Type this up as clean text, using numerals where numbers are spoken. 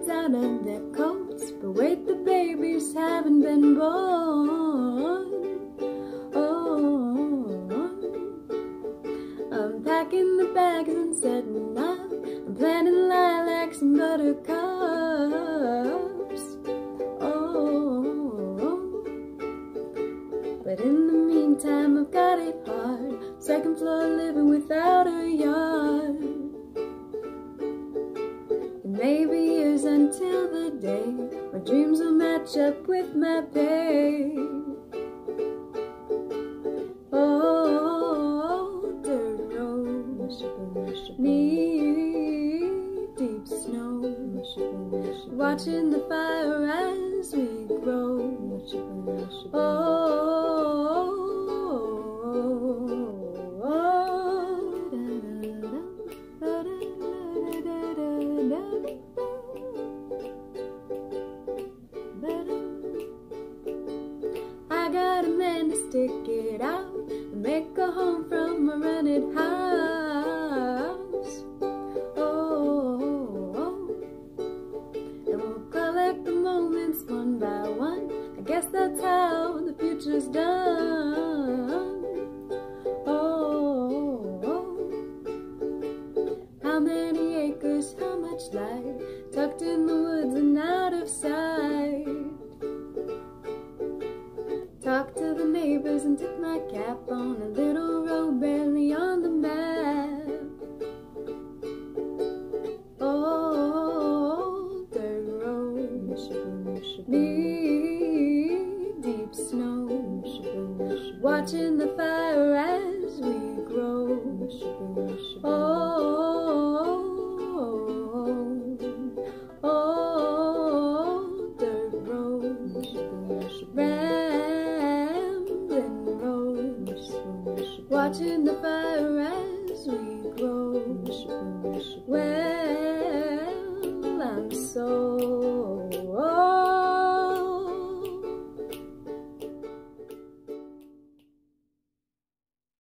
kids out of their coats, but wait, the babies haven't been born. Oh, I'm packing the bags and setting up. I'm planting lilacs and buttercups. Oh, but in the meantime I've got it hard. Second floor living without a yard. It may be years until the day my dreams will match up with my pay. Oh, dirt road, knee-deep snow, watching the fire as we grow. I got a man to stick it out and make a home from a rented house. Oh, and we'll collect the moments one by one. I guess that's how the future's done. Oh, how many acres, how much light, tucked in the woods and out of sight. Talk to the neighbors and tip my cap on a little road barely on the map. Oh, dirt road, knee-deep snow, watching the fire as we grow. Oh, dirt road, rambling road, watching the fire as we grow. Well, I'm so